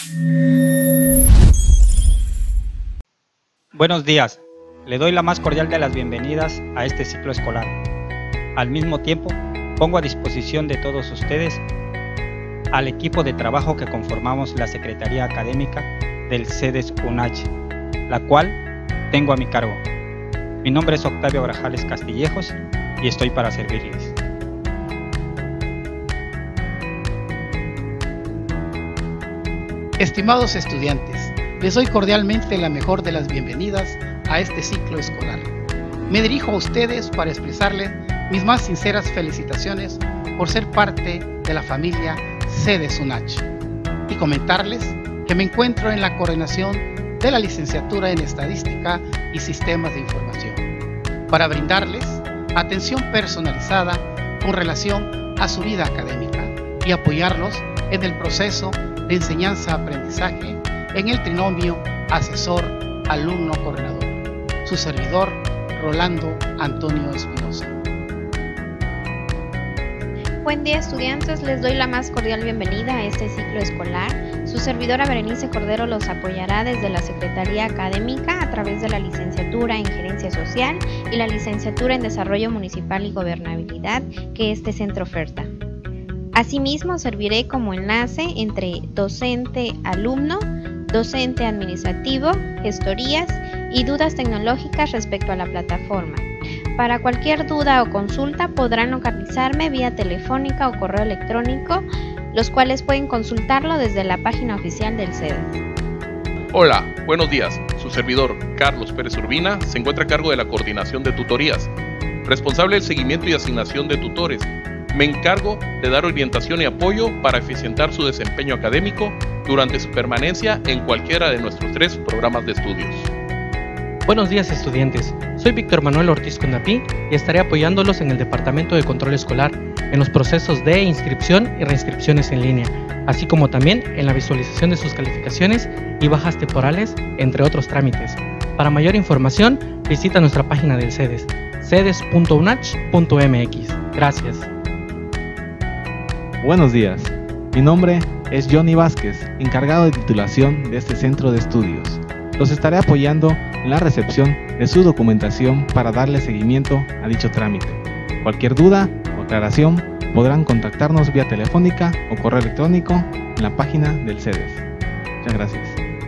Buenos días, le doy la más cordial de las bienvenidas a este ciclo escolar. Al mismo tiempo, pongo a disposición de todos ustedes al equipo de trabajo que conformamos la Secretaría Académica del CEDES UNACH, la cual tengo a mi cargo. Mi nombre es Octavio Grajales Castillejos y estoy para servirles. Estimados estudiantes, les doy cordialmente la mejor de las bienvenidas a este ciclo escolar. Me dirijo a ustedes para expresarles mis más sinceras felicitaciones por ser parte de la familia CEDES UNACH y comentarles que me encuentro en la coordinación de la licenciatura en Estadística y Sistemas de Información para brindarles atención personalizada con relación a su vida académica y apoyarlos en el proceso de enseñanza-aprendizaje en el trinomio asesor-alumno-coordinador. Su servidor, Rolando Antonio Espinosa. Buen día, estudiantes, les doy la más cordial bienvenida a este ciclo escolar. Su servidora Berenice Cordero los apoyará desde la Secretaría Académica a través de la licenciatura en Gerencia Social y la licenciatura en Desarrollo Municipal y Gobernabilidad que este centro oferta. Asimismo, serviré como enlace entre docente-alumno, docente administrativo, gestorías y dudas tecnológicas respecto a la plataforma. Para cualquier duda o consulta podrán localizarme vía telefónica o correo electrónico, los cuales pueden consultarlo desde la página oficial del CEDES. Hola, buenos días. Su servidor, Carlos Pérez Urbina, se encuentra a cargo de la coordinación de tutorías, responsable del seguimiento y asignación de tutores. Me encargo de dar orientación y apoyo para eficientar su desempeño académico durante su permanencia en cualquiera de nuestros 3 programas de estudios. Buenos días, estudiantes. Soy Víctor Manuel Ortiz Condapí y estaré apoyándolos en el Departamento de Control Escolar en los procesos de inscripción y reinscripciones en línea, así como también en la visualización de sus calificaciones y bajas temporales, entre otros trámites. Para mayor información, visita nuestra página del CEDES, cedes.unach.mx. Gracias. Buenos días, mi nombre es Johnny Vázquez, encargado de titulación de este centro de estudios. Los estaré apoyando en la recepción de su documentación para darle seguimiento a dicho trámite. Cualquier duda o aclaración podrán contactarnos vía telefónica o correo electrónico en la página del CEDES. Muchas gracias.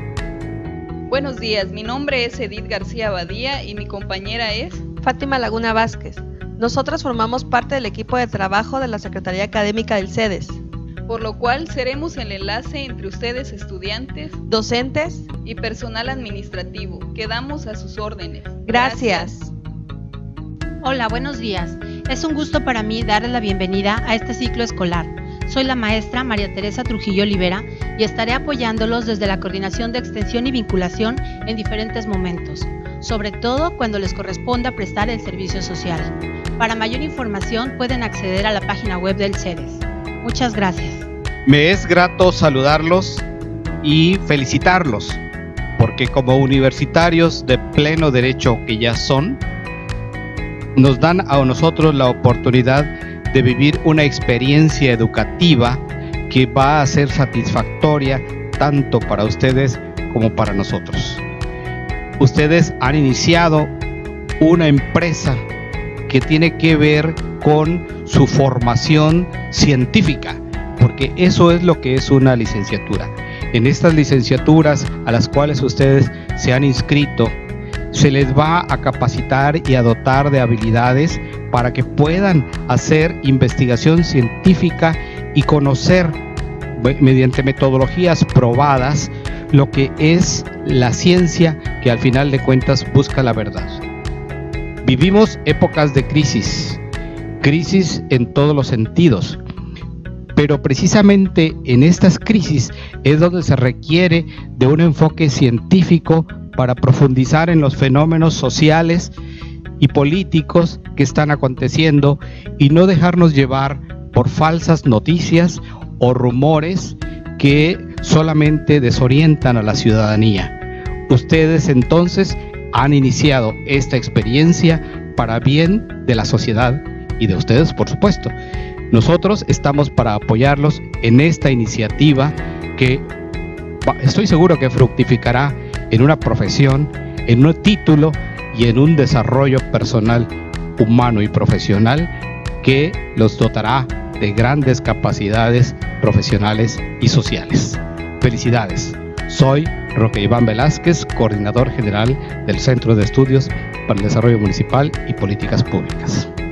Buenos días, mi nombre es Edith García Badía y mi compañera es Fátima Laguna Vázquez. Nosotras formamos parte del equipo de trabajo de la Secretaría Académica del CEDES, por lo cual seremos el enlace entre ustedes estudiantes, docentes y personal administrativo. Quedamos a sus órdenes. Gracias. Hola, buenos días. Es un gusto para mí darles la bienvenida a este ciclo escolar. Soy la maestra María Teresa Trujillo Olivera y estaré apoyándolos desde la Coordinación de Extensión y Vinculación en diferentes momentos, sobre todo cuando les corresponda prestar el servicio social. Para mayor información pueden acceder a la página web del CEDES. Muchas gracias. Me es grato saludarlos y felicitarlos, porque como universitarios de pleno derecho que ya son, nos dan a nosotros la oportunidad de vivir una experiencia educativa que va a ser satisfactoria tanto para ustedes como para nosotros. Ustedes han iniciado una empresa que tiene que ver con su formación científica, porque eso es lo que es una licenciatura. En estas licenciaturas a las cuales ustedes se han inscrito, se les va a capacitar y a dotar de habilidades para que puedan hacer investigación científica y conocer mediante metodologías probadas lo que es la ciencia que al final de cuentas busca la verdad. Vivimos épocas de crisis en todos los sentidos, pero precisamente en estas crisis es donde se requiere de un enfoque científico para profundizar en los fenómenos sociales y políticos que están aconteciendo y no dejarnos llevar por falsas noticias o rumores que solamente desorientan a la ciudadanía. Ustedes entonces han iniciado esta experiencia para bien de la sociedad y de ustedes, por supuesto. Nosotros estamos para apoyarlos en esta iniciativa que estoy seguro que fructificará en una profesión, en un título y en un desarrollo personal, humano y profesional que los dotará de grandes capacidades profesionales y sociales. Felicidades. Soy Roque Iván Velázquez, coordinador general del Centro de Estudios para el Desarrollo Municipal y Políticas Públicas.